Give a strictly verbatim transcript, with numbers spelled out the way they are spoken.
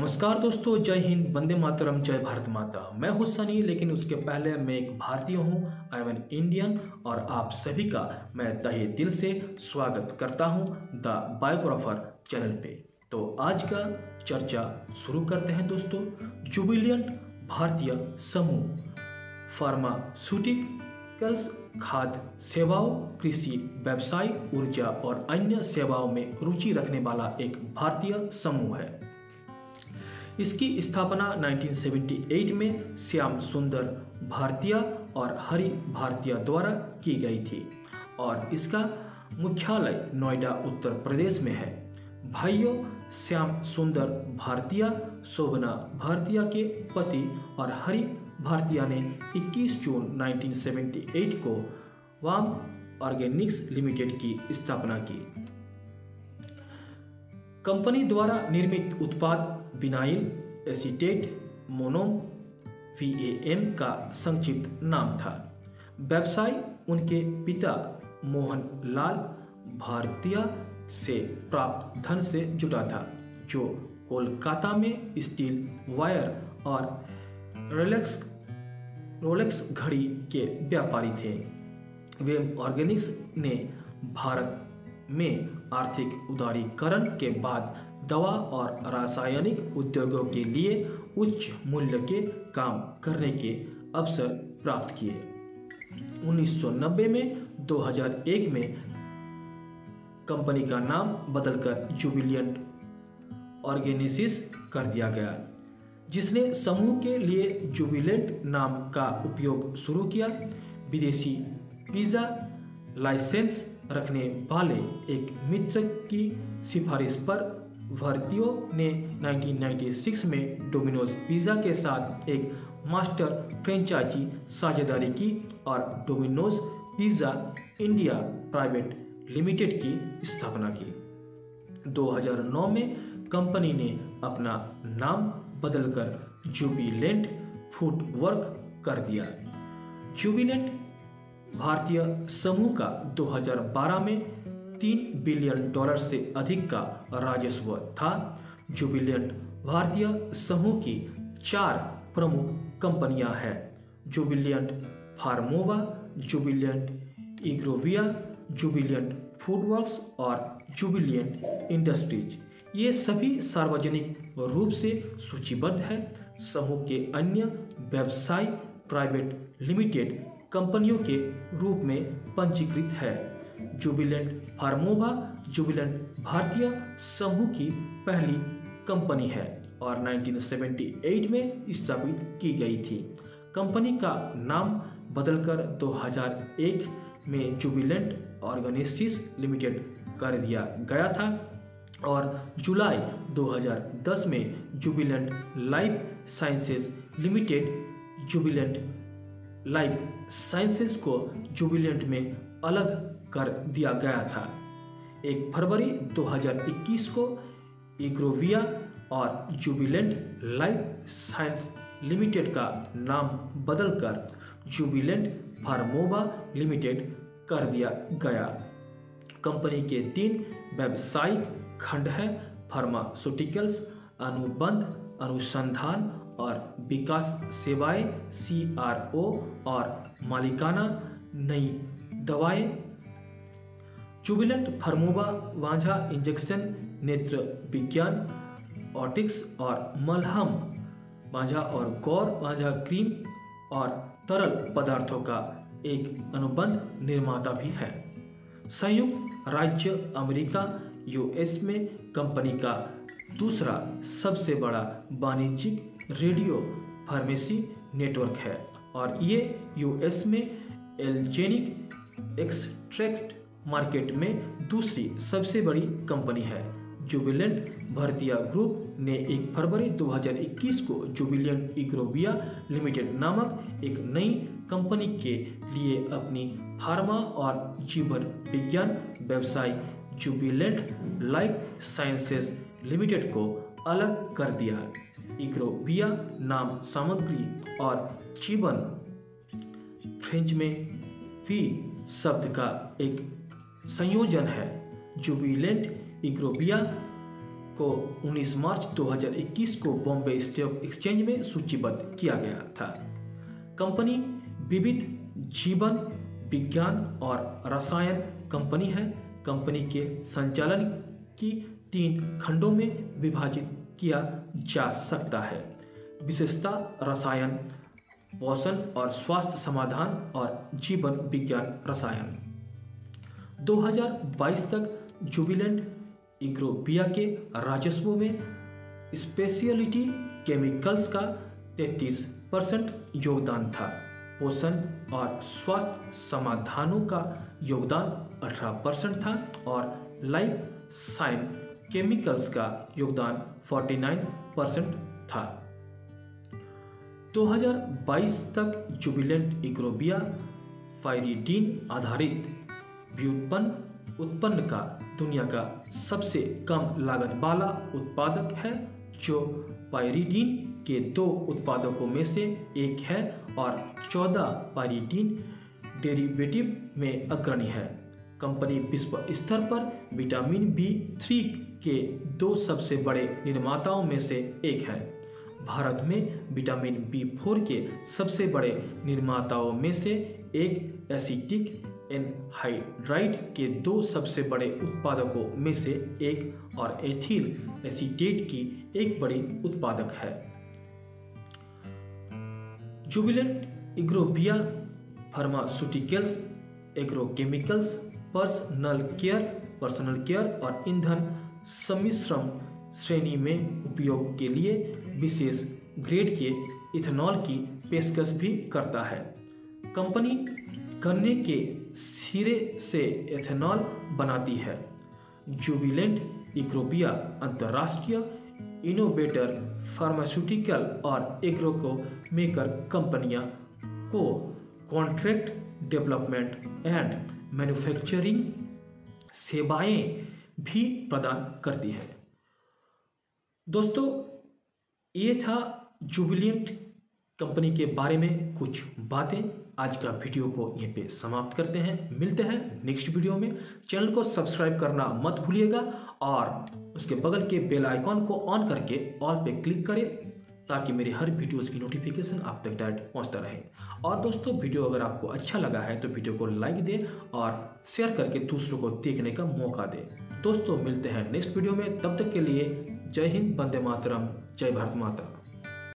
नमस्कार दोस्तों, जय हिंद, वंदे मातरम, जय भारत माता। मैं हूं सनी, लेकिन उसके पहले मैं एक भारतीय हूं, आई एम एन इंडियन, और आप सभी का मैं तहे दिल से स्वागत करता हूं द बायोग्राफर चैनल पे। तो आज का चर्चा शुरू करते हैं दोस्तों। जुबिलिएंट भारतीय समूह फार्मास्यूटिकल्स, खाद्य सेवाओं, कृषि, व्यवसाय, ऊर्जा और अन्य सेवाओं में रुचि रखने वाला एक भारतीय समूह है। इसकी स्थापना उन्नीस सौ अठहत्तर में श्याम सुंदर भारतीय और हरि भारतीय द्वारा की गई थी और इसका मुख्यालय नोएडा, उत्तर प्रदेश में है। भाइयों श्याम सुंदर भारतीय शोभना भारतीय के पति और हरि भारतीय ने इक्कीस जून उन्नीस सौ अठहत्तर को वाम ऑर्गेनिक्स लिमिटेड की स्थापना की। कंपनी द्वारा निर्मित उत्पाद vinyl acetate mono V A M का संक्षिप्त नाम था। व्यवसाय उनके पिता मोहन लाल भारतीय से प्राप्त धन से जुटा था, जो कोलकाता में स्टील वायर और रोलेक्स रोलेक्स घड़ी के व्यापारी थे। वेम ऑर्गेनिक्स ने भारत में आर्थिक उदारीकरण के बाद दवा और रासायनिक उद्योगों के लिए उच्च मूल्य के काम करने के अवसर प्राप्त किए। उन्नीस सौ नब्बे में दो हज़ार एक में कंपनी का नाम बदलकर जुबिलिएंट ऑर्गेनिक्स कर दिया गया, जिसने समूह के लिए जुबिलेंट नाम का उपयोग शुरू किया। विदेशी पिज्जा लाइसेंस रखने वाले एक मित्र की सिफारिश पर भारतीयों ने उन्नीस सौ छियानवे में डोमिनोज पिज्जा के साथ एक मास्टर फ्रेंचाइजी साझेदारी की और Domino's pizza India private limited की स्थापना की। दो हज़ार नौ में कंपनी ने अपना नाम बदलकर जुबिलेंट फूडवर्क कर दिया। जुबिलेंट भारतीय समूह का दो हज़ार बारह में तीन बिलियन डॉलर से अधिक का राजस्व था। जुबिलेंट भारतीय समूह की चार प्रमुख कंपनियां हैं: Jubilant Pharmova, Jubilant Ingrevia, Jubilant FoodWorks और जुबिलेंट इंडस्ट्रीज। ये सभी सार्वजनिक रूप से सूचीबद्ध है। समूह के अन्य व्यवसाय प्राइवेट लिमिटेड कंपनियों के रूप में पंजीकृत है। जुबिलेंट फार्मोवा जुबिलेंट भारतीय समूह की पहली कंपनी है और उन्नीस सौ अठहत्तर में स्थापित की गई थी। कंपनी का नाम बदलकर दो हज़ार एक में जुबिलेंट ऑर्गेनिक्स लिमिटेड कर दिया गया था और जुलाई दो हज़ार दस में Jubilant Life Sciences Limited Jubilant Life Sciences को जुबिलेंट में अलग कर दिया गया था। एक फरवरी दो हज़ार इक्कीस को इग्रोविया और जुबिलेंट लाइफ साइंस लिमिटेड का नाम बदलकर जुबिलेंट फार्मोवा लिमिटेड कर दिया गया। कंपनी के तीन व्यावसायिक खंड हैं: फार्मास्यूटिकल्स, अनुबंध अनुसंधान और विकास सेवाएं सी आर ओ, और मालिकाना नई दवाएं। जुबिलेंट फार्मोवा वांझा इंजेक्शन, नेत्र विज्ञान, ऑटिक्स और मलहम, वांझा और गौर वांझा क्रीम और तरल पदार्थों का एक अनुबंध निर्माता भी है। संयुक्त राज्य अमेरिका यूएस में कंपनी का दूसरा सबसे बड़ा वाणिज्यिक रेडियो फार्मेसी नेटवर्क है और ये यूएस में एल्जेनिक एक्सट्रैक्ट मार्केट में दूसरी सबसे बड़ी कंपनी है। जुबिलेंट भारतीय ग्रुप ने एक फरवरी दो हज़ार इक्कीस को जुबिलेंट इग्रोविया लिमिटेड नामक एक नई कंपनी के लिए अपनी फार्मा और जीवन विज्ञान व्यवसाय जुबिलेंट लाइफ साइंसेज लिमिटेड को अलग कर दिया। इग्रोविया नाम सामग्री और जीवन फ्रेंच में वी शब्द का एक संयोजन है। जुबिलेंट इग्रोविया को उन्नीस मार्च दो हज़ार इक्कीस को बॉम्बे स्टॉक एक्सचेंज में सूचीबद्ध किया गया था। कंपनी विविध जीवन विज्ञान और रसायन कंपनी है। कंपनी के संचालन की तीन खंडों में विभाजित किया जा सकता है। विशेषता रसायन, पोषण और स्वास्थ्य समाधान और जीवन विज्ञान रसायन। दो हज़ार बाईस तक जुबिलेंट इग्रोविया के राजस्व में स्पेशलिटी केमिकल्स का तैंतीस परसेंट योगदान था। पोषण और स्वास्थ्य समाधानों का योगदान अठारह परसेंट था और लाइफ साइंस केमिकल्स का योगदान उनचास परसेंट था। दो हज़ार बाईस तक जुबिलेंट इग्रोविया पाइरिडीन आधारित व्युत्पन्न उत्पन्न का दुनिया का सबसे कम लागत वाला उत्पादक है, जो पाइरिडीन के दो उत्पादकों में से एक है और चौदह पाइरिडीन डेरिवेटिव में अग्रणी है। कंपनी विश्व स्तर पर विटामिन बी थ्री के दो सबसे बड़े निर्माताओं में से एक है। भारत में विटामिन बी फोर के सबसे बड़े निर्माताओं में से एक एसिटिक एनहाइड्राइड के दो सबसे बड़े उत्पादकों में से एक और एथिल एसीटेट की एक बड़ी उत्पादक है। Jubilant Ingrevia pharmaceuticals, agrochemicals, personal care personal care और ईंधन सम्मिश्रण श्रेणी में उपयोग के लिए विशेष ग्रेड के इथेनॉल की पेशकश भी करता है। कंपनी गन्ने के सिरे से एथेनॉल बनाती है। जुबिलेंट इग्रोविया अंतर्राष्ट्रीय इनोवेटर फार्मास्यूटिकल और एग्रोको मेकर कंपनियां को कॉन्ट्रैक्ट डेवलपमेंट एंड मैन्युफैक्चरिंग सेवाएं भी प्रदान करती है। दोस्तों, ये था जुबिलेंट कंपनी के बारे में कुछ बातें। आज का वीडियो को यहीं पे समाप्त करते हैं। मिलते हैं नेक्स्ट वीडियो में। चैनल को सब्सक्राइब करना मत भूलिएगा और उसके बगल के बेल आइकॉन को ऑन करके ऑल पे क्लिक करें ताकि मेरे हर वीडियोस की नोटिफिकेशन आप तक डायरेक्ट पहुंचता रहे। और दोस्तों, वीडियो अगर आपको अच्छा लगा है तो वीडियो को लाइक दें और शेयर करके दूसरों को देखने का मौका दें। दोस्तों, मिलते हैं नेक्स्ट वीडियो में। तब तक के लिए जय हिंद, वंदे मातरम, जय भारत माता।